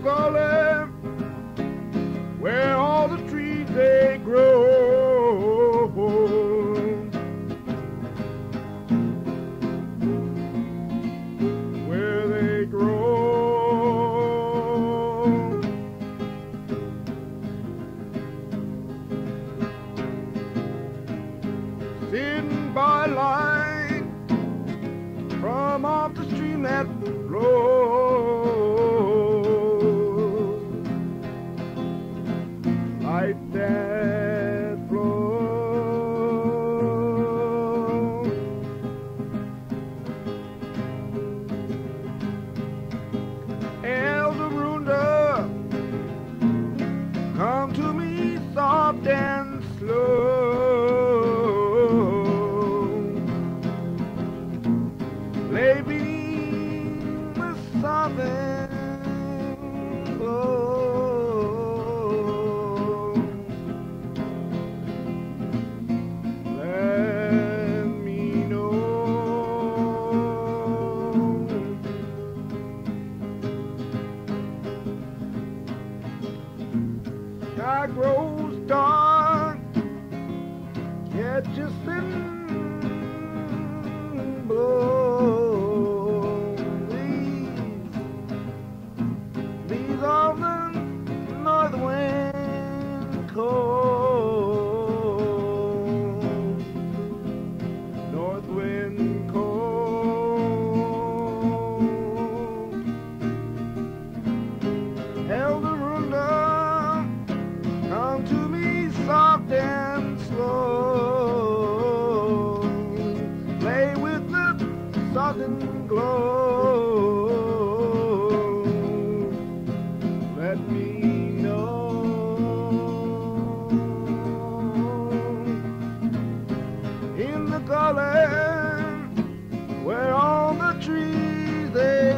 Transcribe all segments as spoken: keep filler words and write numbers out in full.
gully where all the trees they grow, where they grow. Sitting by a line from off the stream that flows, like that flows. Eldorunda, come to me soft and slow. Lay beneath the southern glow. Let me know. Sky grows dark, yet just in blow. Of the north wind cold, north wind cold. Eldorunda, come to me soft and slow. Play with the southern glow. Let me know. In the gully where all the trees they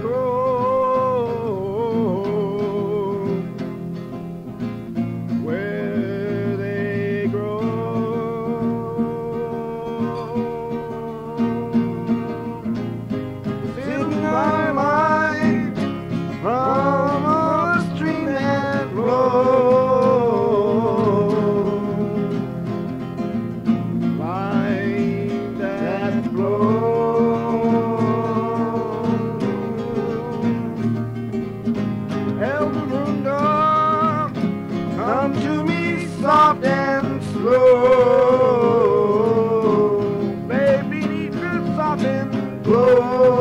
grow, where they grow. Sitting by mine from line that flows. Eldorunda, come to me soft and slow. Lay beneath the softened glow.